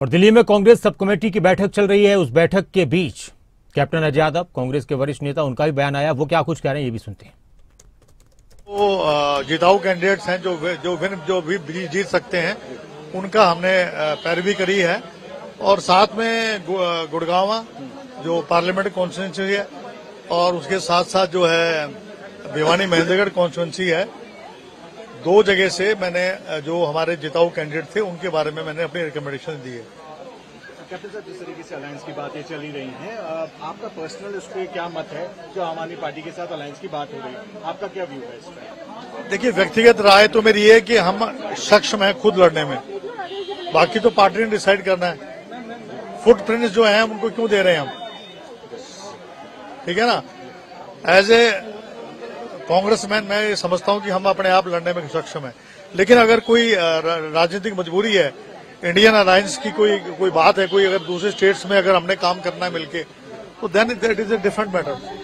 और दिल्ली में Congress sub committee की बैठक चल रही है। उस बैठक के बीच कैप्टन अजय यादव, कांग्रेस के वरिष्ठ नेता, उनका भी बयान आया। वो क्या कुछ कह रहे हैं ये भी सुनते हैं। वो जिताऊ कैंडिडेट्स हैं जो भी जीत सकते हैं, उनका हमने पैरवी करी है। और साथ में गुड़गांव जो पार्लियामेंट कॉन्स्टिट्यूंसी है और उसके साथ साथ जो है भिवानी महेंद्रगढ़ कॉन्स्टिट्यूंसी है, दो जगह से मैंने जो हमारे जिताऊ कैंडिडेट थे उनके बारे में मैंने अपनी रिकमेंडेशन दी है। कैप्टन साहब, जिस तरीके से अलायंस की बातें चली रही हैं, आपका पर्सनल इस पे क्या मत है? जो आम आदमी पार्टी के साथ अलायंस की बात हो रही है, आपका क्या व्यू है इस पर? देखिए, व्यक्तिगत राय तो मेरी ये है कि हम सक्षम हैं खुद लड़ने में, बाकी तो पार्टी ने डिसाइड करना है। फुटप्रिंट्स जो हैं उनको क्यों दे रहे हैं हम? ठीक है ना। एज ए कांग्रेसमैन मैं ये समझता हूं कि हम अपने आप लड़ने में सक्षम है, लेकिन अगर कोई राजनीतिक मजबूरी है, इंडियन अलायंस की कोई बात है, कोई अगर दूसरे स्टेट्स में अगर हमने काम करना है मिलके, तो then it is a different matter.